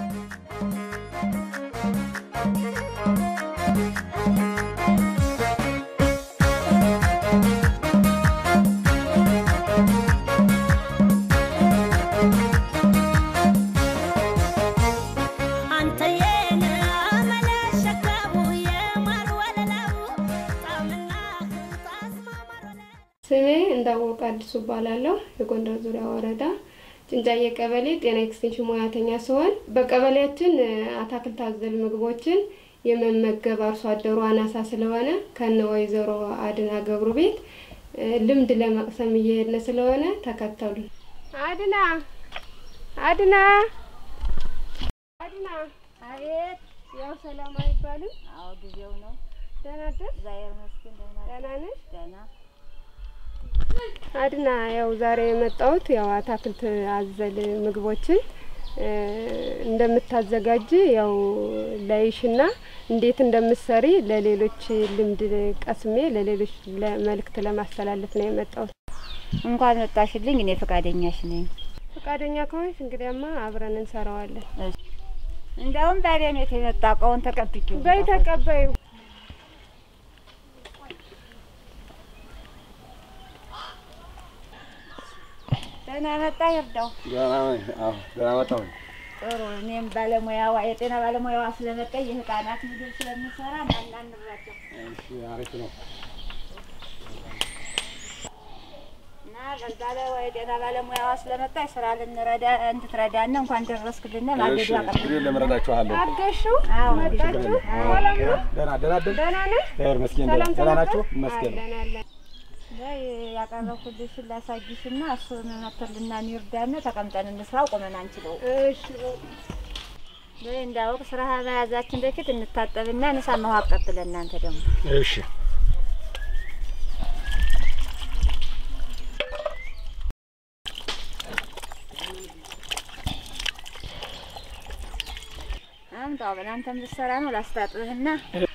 ስሜ እንዳወቀ አዲሱ ባላለው የጎንደር ዙሪያ ወረዳ ጭንጫዬ ቀበሌ ጤና ኤክስቴንሽን ሙያተኛ ሲሆን በቀበሌያችን አታክልት አዘል ምግቦችን የመመገብ አርሶ አደሩ አናሳ ስለሆነ ከነ ወይዘሮ አድና ገብሩ ቤት ልምድ ለመቅሰም እየሄድን ስለሆነ ተከተሉ። አድና አቤት ያው ሰላም አይባልም? አዎ ጊዜው ነው። ደህና ነሽ? ዛሬ መስኪን ደህና ነሽ? ደህና አድና ያው ዛሬ የመጣሁት ያው አታክልት አዘል ምግቦችን እንደምታዘጋጅ ያው ላይሽና እንዴት እንደምትሰሪ ለሌሎች ልምድ ቀስሜ ለሌሎች መልእክት ለማስተላለፍ ነው የመጣሁት። እንኳን መጣሽልኝ። እኔ ፈቃደኛሽ ነኝ። ፈቃደኛ ከሆንሽ እንግዲያማ አብረን እንሰራዋለን። እንደውም ታዲያ ነው የተመጣቀውን ተቀብቂው። በይ ተቀበዩ። ደህና መጣ ይርዳው። ደህና መጣሁ። ጥሩ እኔም ባለሙያዋ የጤና ባለሙያዋ ስለመጣ የህፃናት ምግብ ስለምሰራ አንዳንድ እንረዳው። እሺ አሪፍ ነው። እና ለዛለ የጤና ባለሙያዋ ስለመጣ ስራ ልንረዳ እንድትረዳና እንኳን ደረስክልና ማገዱ አቀርብ። እሺ ለምረዳችኋለሁ። አገሽው? አዎ መጣችሁ? ደህና ነሽ? መስኪን ደህና ናችሁ? መስኪን ላይ ያቀረብኩልሽ ላሳጅሽና እሱን መተልና ሚርዳና ተቀምጠን እንስራው ቆመን አንችለው። እሺ ላይ እንዳውቅ ስራ መያዛችን በፊት እንታጠብና ንሳማው አቀጥለን እናንተ ደግሞ እሺ አምጣው በእናንተም ልትሰራ ነው ላስታጥብህና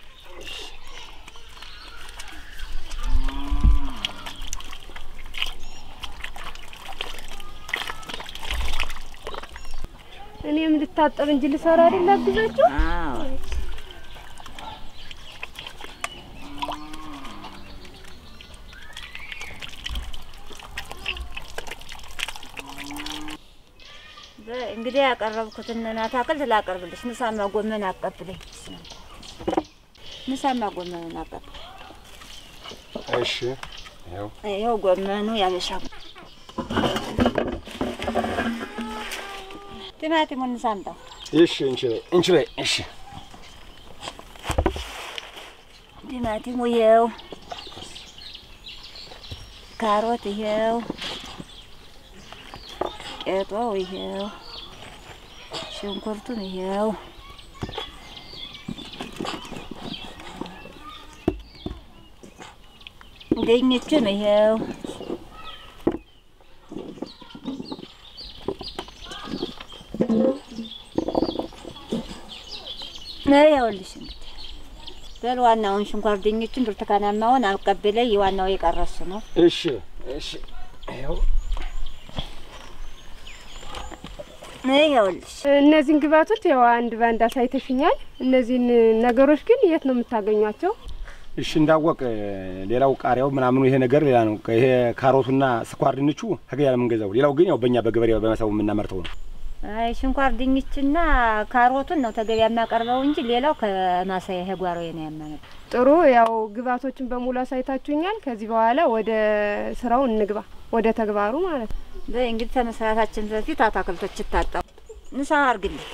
እኔም ልታጠብ እንጂ ልሰራ አይደል አግዛችሁ? አዎ እንግዲህ ያቀረብኩትን አታክልት ላቀርብልሽ። ንሳማ ጎመን አቀብለኝ። ንሳማ ጎመን አቀብል። እሺ ይኸው ጎመኑ ያበሻ ቲማቲሙን ንሳምጣው። እሺ እንችላይ እሺ ቲማቲሙ ይኸው፣ ካሮት ይኸው፣ ቄጦው ይኸው፣ ሽንኩርቱም ይኸው፣ ድንቹም ይኸው፣ ይኸውልሽ እንግዲህ በል ዋናውን ሽንኩርት ድንቹን ብርቱካናማውን አቀብለኝ። ዋናው የቀረሱ ነው። እሺ ይኸው ይኸውልሽ እነዚህን ግብአቶች ያው አንድ ባንድ አሳይተሽኛል። እነዚህን ነገሮች ግን የት ነው የምታገኟቸው? እሺ እንዳወቅ ሌላው ቃሪያው ምናምኑ ይሄ ነገር ሌላ ነው። ይሄ ካሮቱና ስኳር ድንቹ ከገበያ ነው የምንገዛው። ሌላው ግን ያው በእኛ በገበሬው በመሳው የምናመርተው ነው። አይ ሽንኩርት ድንችና ካሮቱን ነው ተገበያ የሚያቀርበው እንጂ ሌላው ከማሳዬ ጓሮዬ ነው ያመነው። ጥሩ ያው ግብአቶችን በሙሉ አሳይታችሁኛል። ከዚህ በኋላ ወደ ስራው እንግባ፣ ወደ ተግባሩ ማለት ነው። እንግዲህ ከመስራታችን በፊት አታክልቶች ይታጠቡ። ንሳ አርግልኝ።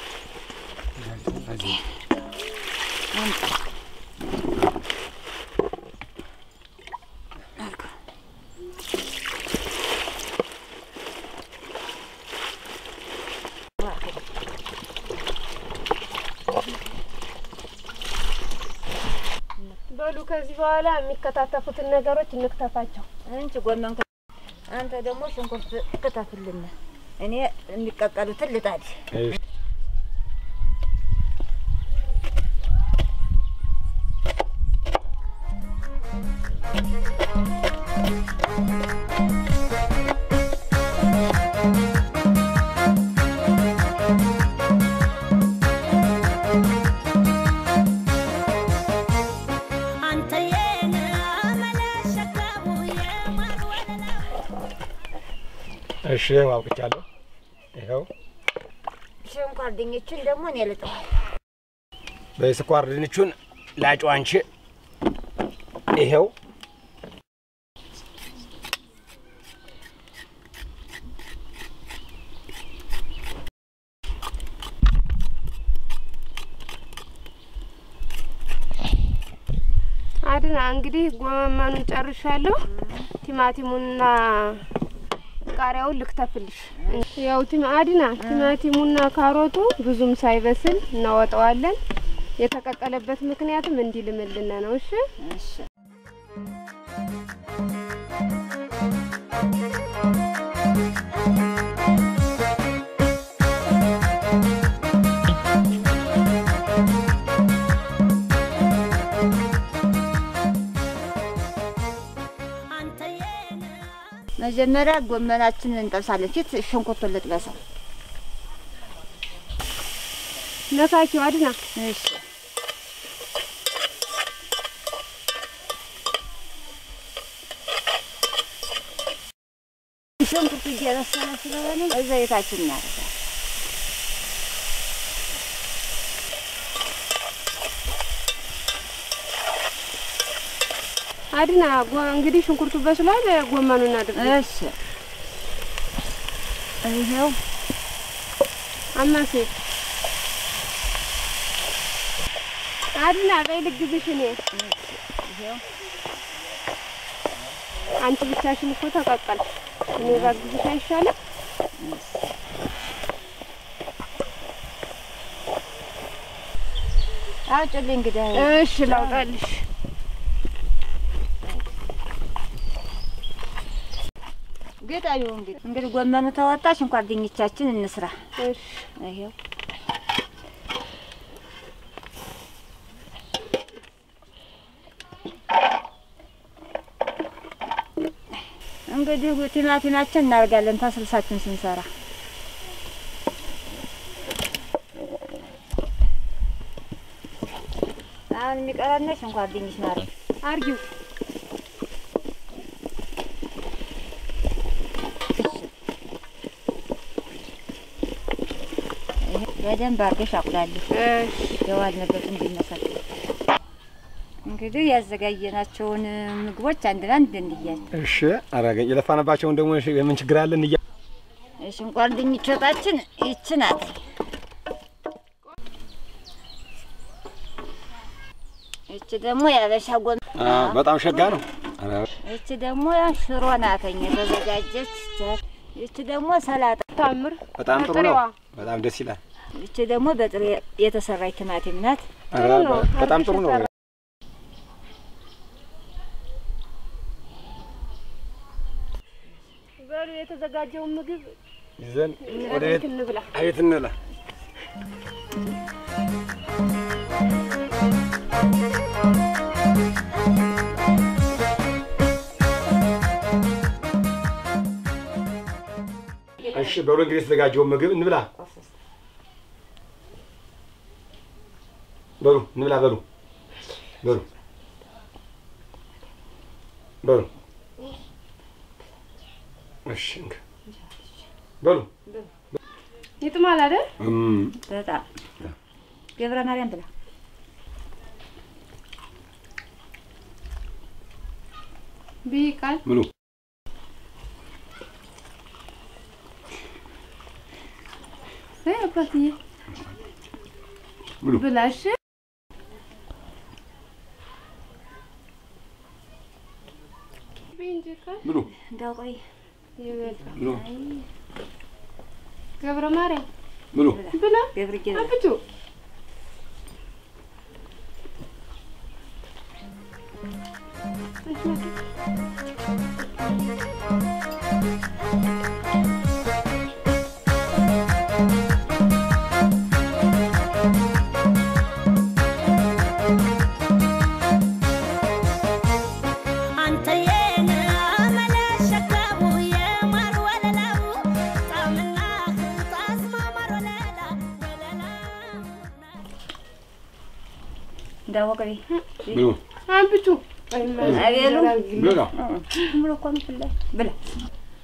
በሉ ከዚህ በኋላ የሚከታተፉትን ነገሮች እንክተፋቸው። አንቺ ጎመን አንተ ደግሞ ሽንኩርት ከተፍልና እኔ የሚቀቀሉትን ልጣድ። አውቅቻለሁ። ይኸው ስኳር ድንቹን ደግሞ እኔ ልጠዋል። በስኳር ድንቹን ላጭው አንቺ። ይኸው አድና እንግዲህ ጎመኑን ጨርሻለሁ። ቲማቲሙና ቃሪያውን ልክተፍልሽ። ያው አድና ቲማቲሙና ካሮቱ ብዙም ሳይበስል እናወጣዋለን። የተቀቀለበት ምክንያቱም እንዲልምልን ነው። እሺ እሺ መጀመሪያ ጎመናችንን እንጠብሳለን። ፊት ሽንኩርቱን ልጥበሰው። ነካኪው አድና። እሺ ሽንኩርቱ እየበሰለ ስለሆነ ዘይታችን እናደርጋለን። አድና እንግዲህ ሽንኩርቱ በስሏል። ጎመኑን እናድርግ። እሺ ይሄው አማሴ አድና በልግዝሽ እኔ ይሄው አንቺ ብቻሽን እኮ ተቀቀል። እኔ ባግዝሽ አይሻልም? አውጭልኝ እንግዲህ። እሺ ላውጣልሽ። ግጣዩ እንግዲህ ጎመኑ ተወጣ። ሽንኳር ድንቻችን እንስራ። እሺ ይሄው እንግዲህ ቲማቲማችን እናደርጋለን ታስልሳችን ስንሰራ። አሁን የሚቀረን ሽንኳር ድንች ማለት አርጊው። በደንብ አድርገሽ አቁላልሽ። እሺ የዋልንበት እንዲመሰል እንግዲህ ያዘጋጀናቸውን ምግቦች አንድ ባንድ እንዲያል። እሺ አረጋኝ። የለፋንባቸውን ደግሞ ምን ችግር አለ እንያ ሽንኳር ድንች ወጣችን ይቺ ናት። ይቺ ደግሞ ያበሻ ጎመን በጣም ሸጋ ነው። ይቺ ደግሞ ሽሮ ናተኝ የተዘጋጀች። ይቺ ደግሞ ሰላጣ ታምር በጣም ጥሩ ነው። በጣም ደስ ይላል። ይቺ ደግሞ በጥሬ የተሰራች ቲማቲም ናት። በጣም ጥሩ ነው። በሉ የተዘጋጀውን ምግብ ይዘን ወደ ቤት እንብላ። አቤት እንብላ። እሺ በሉ እንግዲህ የተዘጋጀውን ምግብ እንብላ። በሉ እንብላ። በሉ በሉ በሉ እሺ በሉ ይጥማል አይደል? በጣም ገብረ ማርያም ብላ ቢቃል ብሉ አባትዬ ብሉ ብላሽ ብሉ እንደው ቆይ ብሉ ገብረ ማርያም ብሉ ብላ ገብርጌ አብቱ እንዳወቀኝ ብሉ አብቱ አቤሉ ብላ ምሮ ቆም ብላ ብላ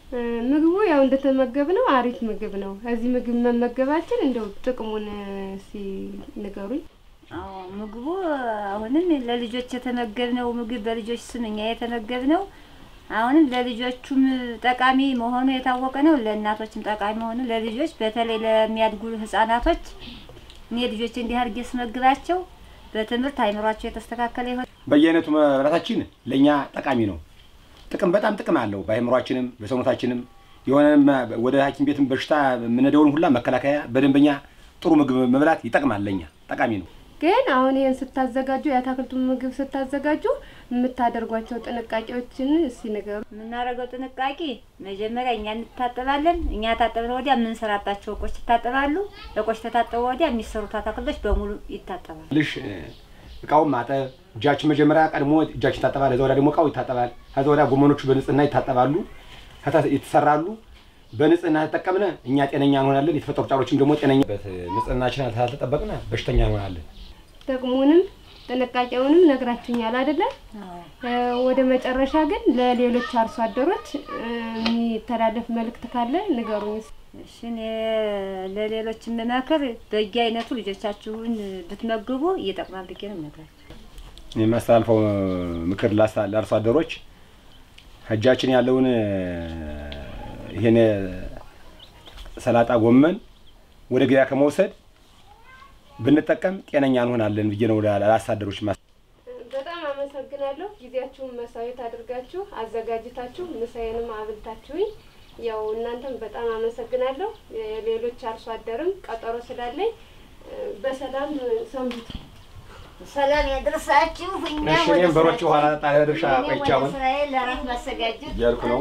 ምግቡ ያው እንደተመገብነው አሪፍ ምግብ ነው። እዚህ ምግብ መመገባችን እንደው ጥቅሙን ንገሩኝ። አዎ ምግቡ አሁንም ለልጆች የተመገብነው ምግብ በልጆች ስም እኛ የተመገብነው አሁንም ለልጆቹም ጠቃሚ መሆኑ የታወቀ ነው። ለእናቶችም ጠቃሚ መሆኑ ለልጆች በተለይ ለሚያድጉ ህፃናቶች እኔ ልጆች እንዲህ አድርጌ ስመግባቸው በትምህርት አይምሯቸው የተስተካከለ ይሆን። በየአይነቱ መብላታችን ለኛ ጠቃሚ ነው። በጣም ጥቅም አለው። በአይምሯችንም በሰውነታችንም የሆነ ወደ ሐኪም ቤትም በሽታ ምንደውን ሁላ መከላከያ በደንበኛ ጥሩ ምግብ መብላት ይጠቅማል። ለኛ ጠቃሚ ነው። ግን አሁን ይሄን ስታዘጋጁ ያታክልቱን ምግብ ስታዘጋጁ የምታደርጓቸው ጥንቃቄዎችን ንገሩ። የምናደርገው ጥንቃቄ መጀመሪያ እኛ እንታጠባለን። እኛ ታጠብነው ወዲያ የምንሰራባቸው እቆች ይታጠባሉ። እቆች ተታጠቡ ወዲያ የሚሰሩት አታክልቶች በሙሉ ይታጠባሉ። ልሽ እቃውን ማጠብ እጃችን መጀመሪያ ቀድሞ እጃችን ይታጠባል። ከዛ ወዲያ ደግሞ እቃው ይታጠባል። ከዛ ወዲያ ጎመኖቹ በንጽህና ይታጠባሉ፣ ይተሰራሉ። በንጽህና ተጠቀምነ እኛ ጤነኛ እንሆናለን። የተፈጠሩ ጫሮችም ደግሞ ጤነኛ ንጽህናችን ካልተጠበቅነ በሽተኛ እንሆናለን። ጥቅሙንም ጥንቃቄውንም ነግራችሁኛል አይደለ? ወደ መጨረሻ ግን ለሌሎች አርሶ አደሮች የሚተላለፍ መልእክት ካለ ንገሩኝ። እሺ ለሌሎች መመከር በየአይነቱ ልጆቻችሁን ብትመግቡ ይጠቅማል ብዬ ነው የምነግራችሁ። የማስተላልፈው ምክር ለአርሶ አደሮች እጃችን ያለውን ይሄን ሰላጣ ጎመን ወደ ገበያ ከመውሰድ ብንጠቀም ጤነኛ እንሆናለን ብዬ ነው ለአርሶ አደሮች። በጣም አመሰግናለሁ። ጊዜያችሁን መስዋዕት አድርጋችሁ አዘጋጅታችሁ ምሳዬንም አብልታችሁኝ ያው እናንተም በጣም አመሰግናለሁ። ሌሎች አርሶ አደርም ቀጠሮ ስላለኝ በሰላም ሰንብቱ። ሰላም ያድርሳችሁ። እኛም በሮች ኋላ ጣለ ድርሻ ቆይቻው እስራኤል ለራስ ማሰጋጀት ያልኩ ነው።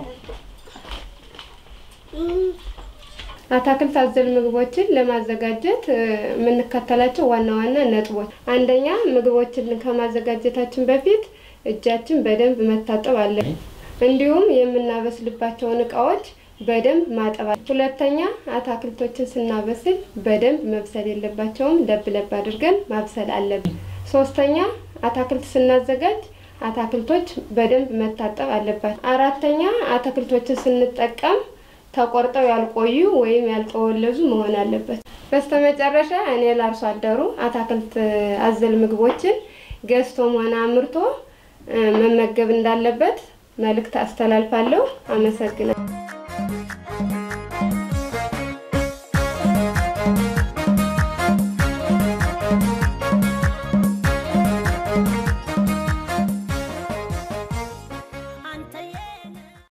አታክልት አዘል ምግቦችን ለማዘጋጀት የምንከተላቸው ዋና ነጥቦች፣ አንደኛ ምግቦችን ከማዘጋጀታችን በፊት እጃችን በደንብ መታጠብ አለበት። እንዲሁም የምናበስልባቸውን እቃዎች በደንብ ማጠብ። ሁለተኛ አታክልቶችን ስናበስል በደንብ መብሰል የለባቸውም፣ ለብ አድርገን ማብሰል አለብን። ሶስተኛ አታክልት ስናዘጋጅ አታክልቶች በደንብ መታጠብ አለባቸው። አራተኛ አታክልቶችን ስንጠቀም ተቆርጠው ያልቆዩ ወይም ያልተወለዙ መሆን አለበት። በስተመጨረሻ እኔ ለአርሶ አደሩ አታክልት አዘል ምግቦችን ገዝቶም ሆነ አምርቶ መመገብ እንዳለበት መልእክት አስተላልፋለሁ። አመሰግናለሁ።